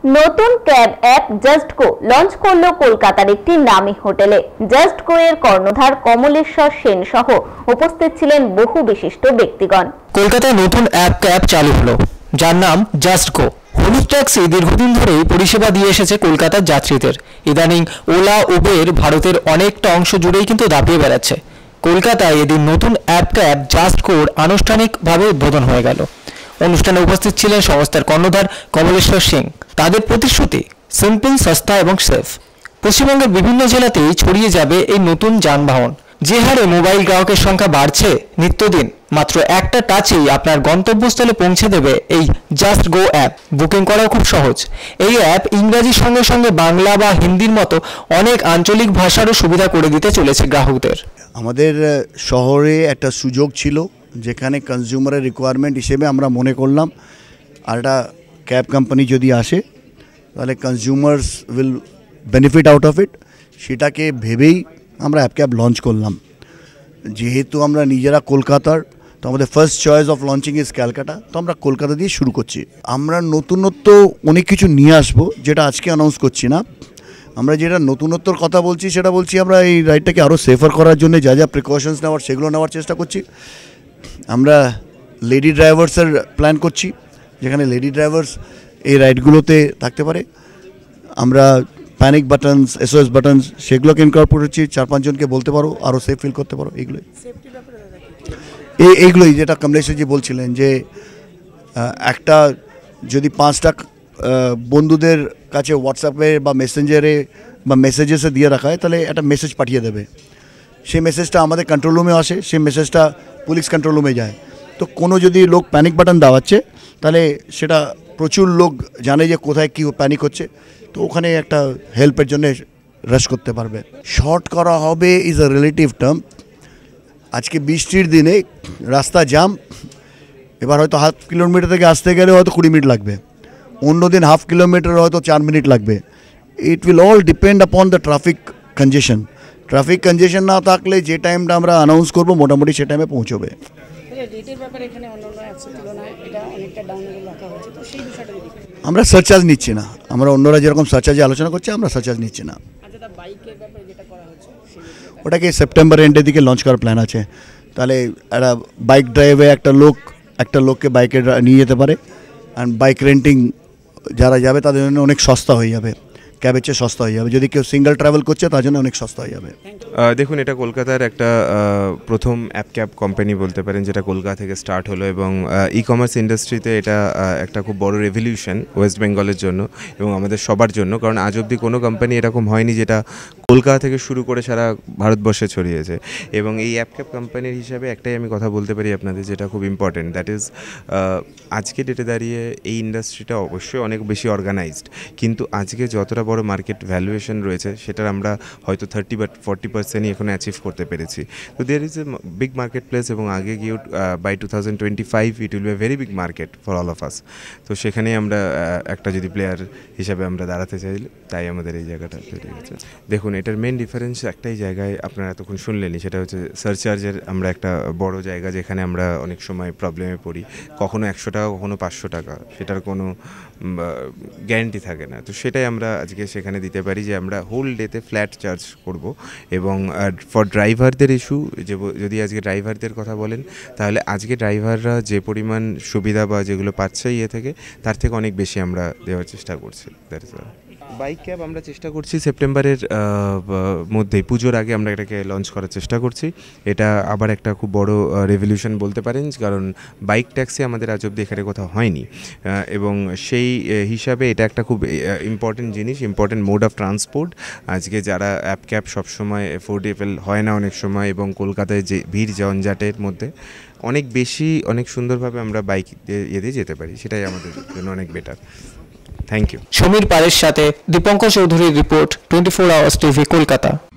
নতুন cab app just go launch করলো কলকাতার একটি নামী হোটেলে। জাস্ট গো এর কর্ণধার কমলেশ্বর সেন সহ উপস্থিত ছিলেন বহু বিশিষ্ট ব্যক্তিগণ। কলকাতায় নতুন ক্যাব চালু হলো, যার নাম জাস্ট গো। হলুদ ট্যাক্সি দীর্ঘদিন ধরেই পরিষেবা দিয়ে এসেছে কলকাতার যাত্রীদের। ইদানিং ওলা, উবের ভারতের অনেকটা অংশ জুড়েই কিন্তু দাপিয়ে বেড়াচ্ছে। কলকাতায় এদিন নতুন ক্যাব জাস্ট গোর আনুষ্ঠানিকভাবে উদ্বোধন হয়ে গেল। অনুষ্ঠানে উপস্থিত ছিলেন সংস্থার কর্ণধার কমলেশ্বর সিং। তাদের প্রতিশ্রুতি সিম্পল, সস্তা এবং সেফ। পশ্চিমবঙ্গের বিভিন্ন জেলাতেই ছড়িয়ে যাবে এই নতুন যানবাহন। যে হারে মোবাইল গ্রাহকের সংখ্যা বাড়ছে নিত্যদিন, মাত্র একটা টাচেই আপনার গন্তব্যস্থলে পৌঁছে দেবে এই জাস্ট গো অ্যাপ। বুকিং করাও খুব সহজ। এই অ্যাপ ইংরাজির সঙ্গে সঙ্গে বাংলা বা হিন্দির মতো অনেক আঞ্চলিক ভাষারও সুবিধা করে দিতে চলেছে গ্রাহকদের। আমাদের শহরে একটা সুযোগ ছিল যেখানে কনজিউমারের রিকোয়ারমেন্ট হিসেবে আমরা মনে করলাম আর একটা ক্যাব কোম্পানি যদি আসে তাহলে consumers will benefit out of it, সেটাকে ভেবেই আমরা অ্যাপ ক্যাব লঞ্চ করলাম। যেহেতু আমরা নিজেরা কলকাতার, তো আমাদের first choice of launching is Calcutta, তো আমরা কলকাতা দিয়ে শুরু করছি। আমরা নতুনত্ব অনেক কিছু নিয়ে আসবো, যেটা আজকে অ্যানাউন্স করছি না। আমরা যেটা নতুনত্বর কথা বলছি সেটা বলছি আমরা এই রাইডটাকে আরও সেফার করার জন্য যা যা প্রিকশনস নেওয়ার সেগুলো নেওয়ার চেষ্টা করছি। আমরা লেডি ড্রাইভার্সের প্ল্যান করছি, যেখানে লেডি ড্রাইভার্স এই রাইডগুলোতে থাকতে পারে। আমরা প্যানিক বাটনস, SOS বাটনস সেগুলোকে ইনকর্পোরেট করছি। 4-5 জনকে বলতে পারো, আরও সেফ ফিল করতে পারো। এইগুলোই যেটা কমলেশ্বরজি বলছিলেন যে একটা যদি 5টা বন্ধুদের কাছে হোয়াটসঅ্যাপে বা মেসেঞ্জারে বা মেসেজেসে দিয়ে রাখা হয়, তাহলে একটা মেসেজ পাঠিয়ে দেবে। সেই মেসেজটা আমাদের কন্ট্রোল রুমে আসে, সেই মেসেজটা পুলিশ কন্ট্রোল রুমে যায়। তো কোনো যদি লোক প্যানিক বাটন দাবাচ্ছে, তাহলে সেটা প্রচুর লোক জানে যে কোথায় কী প্যানিক হচ্ছে, তো ওখানে একটা হেল্পের জন্য রাশ করতে পারবে। শর্ট করা হবে ইজ আ রিলেটিভ টার্ম। আজকে বৃষ্টির দিনে রাস্তা জ্যাম, এবার হয়তো 1/2 কিলোমিটার থেকে আসতে গেলে হয়তো 20 মিনিট লাগবে, অন্য দিন 1/2 কিলোমিটার হয়তো 4 মিনিট লাগবে। It will all depend upon the traffic congestion. Traffic congestion না থাকলে যে টাইমটা আমরা অ্যানাউন্স করবো মোটামুটি সে টাইমে পৌঁছবে। আমরা সারচার্জ নিচ্ছি না, আমরা অন্যরা যেরকম সারচার্জে আলোচনা করছে আমরা সারচার্জ নিচ্ছি না। ওটাকে সেপ্টেম্বর এন্ডের দিকে লঞ্চ করার প্ল্যান আছে। তাহলে একটা বাইক ড্রাইভে একটা লোককে বাইকে নিয়ে যেতে পারে, অ্যান্ড বাইক রেন্টিং যারা যাবে তাদের জন্য অনেক সস্তা হয়ে যাবে, ক্যাবের চেয়ে সস্তা হয়ে যাবে। যদি কেউ সিঙ্গেল ট্রাভেল করছে তার জন্য অনেক সস্তা হয়ে যাবে। দেখুন, এটা কলকাতার একটা প্রথম অ্যাপ ক্যাব কোম্পানি বলতে পারেন, যেটা কলকাতা থেকে স্টার্ট হলো, এবং ই কমার্স ইন্ডাস্ট্রিতে এটা একটা খুব বড় রেভলিউশন ওয়েস্ট বেঙ্গলের জন্য এবং আমাদের সবার জন্য। কারণ আজ অবধি কোনো কোম্পানি এরকম হয়নি যেটা কলকাতা থেকে শুরু করে সারা ভারতবর্ষে ছড়িয়েছে। এবং এই অ্যাপ ক্যাব কোম্পানির হিসাবে একটাই আমি কথা বলতে পারি আপনাদের, যেটা খুব ইম্পর্টেন্ট, দ্যাট ইজ আজকে ডেটে দাঁড়িয়ে এই ইন্ডাস্ট্রিটা অবশ্যই অনেক বেশি অর্গানাইজড, কিন্তু আজকে যতটা বড় মার্কেট ভ্যালুয়েশন রয়েছে সেটার আমরা হয়তো 30 বা 40%ই এখন অ্যাচিভ করতে পেরেছি। তো there is a big market place, এবং আগে গিয়েও by 2025 it will be a very big market for all of us. তো সেখানেই আমরা একটা যদি প্লেয়ার হিসাবে আমরা দাঁড়াতে চাইলে, তাই আমাদের এই জায়গাটা তৈরি হয়েছে। দেখুন, এটার মেন ডিফারেন্স একটাই জায়গায় আপনারা এতক্ষণ শুনলেনই, সেটা হচ্ছে সারচার্জের আমরা একটা বড় জায়গা, যেখানে আমরা অনেক সময় প্রবলেমে পড়ি। কখনো 100 টাকা, কখনো 500 টাকা, সেটার কোনো গ্যারেন্টি থাকে না। তো সেটাই আমরা আজকে সেখানে দিতে পারি, যে আমরা হোল ডেতে ফ্ল্যাট চার্জ করব। এবং ফর ড্রাইভারদের ইস্যু, যদি আজকে ড্রাইভারদের কথা বলেন, তাহলে আজকে ড্রাইভাররা যে পরিমাণ সুবিধা বা যেগুলো পাচ্ছে থেকে, তার থেকে অনেক বেশি আমরা দেওয়ার চেষ্টা করছি। বাইক ক্যাব আমরা চেষ্টা করছি সেপ্টেম্বরের মধ্যেই, পুজোর আগে আমরা এটাকে লঞ্চ করার চেষ্টা করছি। এটা আবার একটা খুব বড় রেভলিউশন বলতে পারেন, কারণ বাইক ট্যাক্সি আমাদের আজ অব্দি এখানে কোথাও হয়নি, এবং সেই হিসাবে এটা একটা খুব ইম্পর্টেন্ট জিনিস, ইম্পর্টেন্ট মোড অফ ট্রান্সপোর্ট। আজকে যারা অ্যাপ ক্যাব সবসময় অ্যাফোর্ডেবল হয় না অনেক সময়, এবং কলকাতায় যে ভিড় জঞ্জাটের মধ্যে অনেক সুন্দরভাবে আমরা বাইক দিয়ে যেতে পারি, সেটাই আমাদের জন্য অনেক বেটার। Thank you. সমীর পালের সাথে দীপঙ্কর চৌধুরীর রিপোর্ট, 24 আওয়ার্স টিভি, কলকাতা।